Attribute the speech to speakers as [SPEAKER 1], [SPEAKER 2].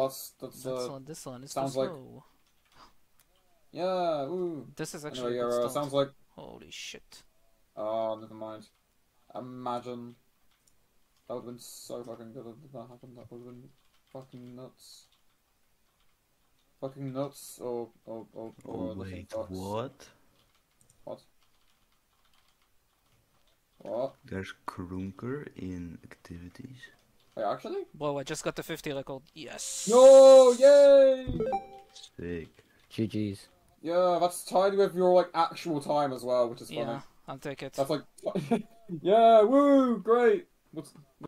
[SPEAKER 1] That's
[SPEAKER 2] this one is
[SPEAKER 1] sounds
[SPEAKER 2] too
[SPEAKER 1] like
[SPEAKER 2] slow.
[SPEAKER 1] yeah. Woo.
[SPEAKER 2] This is actually
[SPEAKER 1] Anyway,
[SPEAKER 2] a good start.
[SPEAKER 1] sounds like
[SPEAKER 2] Holy shit.
[SPEAKER 1] oh, never mind. Imagine that would have been so fucking good if that happened. That would have been fucking nuts. Fucking nuts
[SPEAKER 3] Oh
[SPEAKER 1] or nothing
[SPEAKER 3] wait,
[SPEAKER 1] fucks.
[SPEAKER 3] what?
[SPEAKER 1] What? What?
[SPEAKER 3] There's Krunker in activities.
[SPEAKER 1] Wait, actually?
[SPEAKER 2] Whoa, I just got the 50 record. Yes!
[SPEAKER 1] No! Yay!
[SPEAKER 3] Sick.
[SPEAKER 4] GG's.
[SPEAKER 1] Yeah, that's tied with your like actual time as well, which is funny.
[SPEAKER 2] Yeah, I'll take it.
[SPEAKER 1] That's like, yeah, woo, great. What's